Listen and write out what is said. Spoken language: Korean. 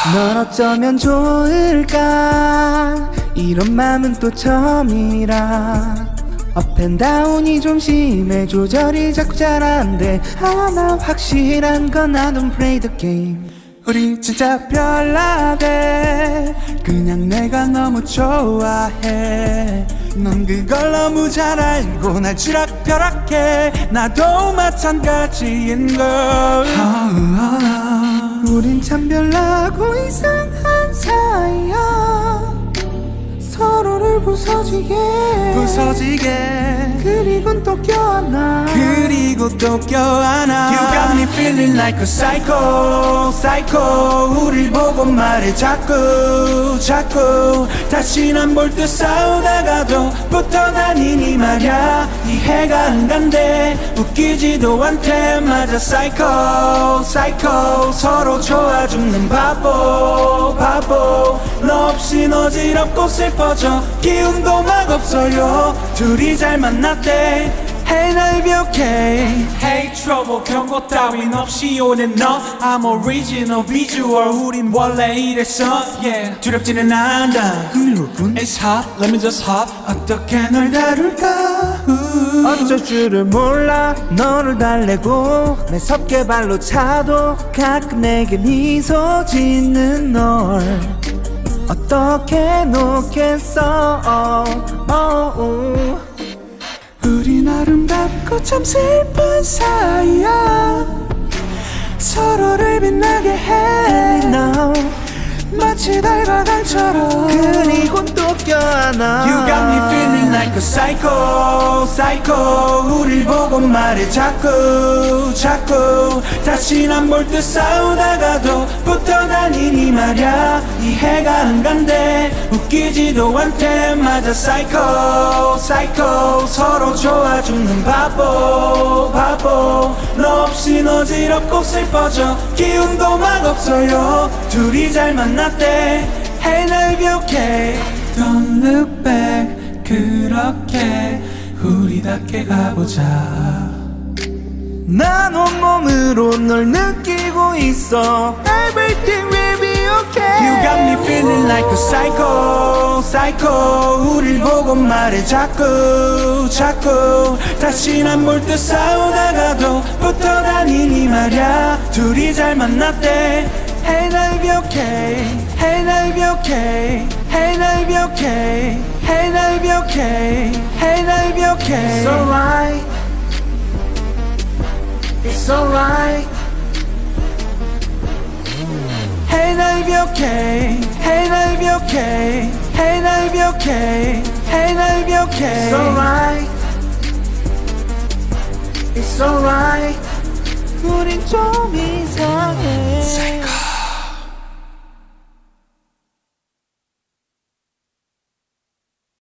널 어쩌면 좋을까 이런 맘은 또 처음이라 업앤다운이 좀 심해 조절이 자꾸 잘 안돼 하나 확실한 건 I don't play the game 우리 진짜 별나대 그냥 내가 너무 좋아해 넌 그걸 너무 잘 알고 날 쥐락펴락해 나도 마찬가지인걸 우린 참 별나고 이상한 사이야 서로를 부서지게 그리곤 또 껴안아 You got me feeling like a psycho 우릴 보고 말해 자꾸 다신 안 볼 듯 싸우다가도 붙어 다니니 말야 이해가 안 간대 웃기지도 않대 맞아 psycho 서로 좋아 죽는 바보 너 없인 어지럽고 슬퍼져 기운도 막 없어요 둘이 잘 만났대 Hey now be okay Hey trouble 경고 따윈 없이 오는 너 I'm original visual 우린 원래 이랬어 yeah 두렵지는 않아 흥미롭군 It's hot let me just hop 어떻게 널 다룰까 어쩔 줄을 몰라 너를 달래고 매섭게 발로 차도 가끔 내게 미소 짓는 널 어떻게 놓겠어 우린 아름답고 참 슬픈 사이야 서로를 빛나게 해 now. 마치 달과 강처럼 그리곤 또 껴안아 You got me feeling like a psycho 우릴 보고 말해 자꾸 다신 안 볼 듯 싸우다가도 붙어 다니니 말야 이해가 안 간대 웃기지도 않대 맞아 psycho 서로 좋아 죽는 바보 너 없인 어지럽고 슬퍼져 기운도 막 없어요 둘이 잘 만났대 Hey now be okay Don't look back 그렇게 우리답게 가보자 난 온몸으로 널 느끼고 있어 Everything will be okay You got me feeling like a psycho 우릴 보고 말해 자꾸 다신 안 볼 듯 싸우다가도 붙어 다니니 말야 둘이 잘 만났대 Hey now be okay Hey now be okay Hey now be okay Hey now be okay Hey now be okay It's alright It's alright Hey now be okay Hey now be okay Hey now be okay Hey now be okay It's alright It's alright 우린 좀 이상해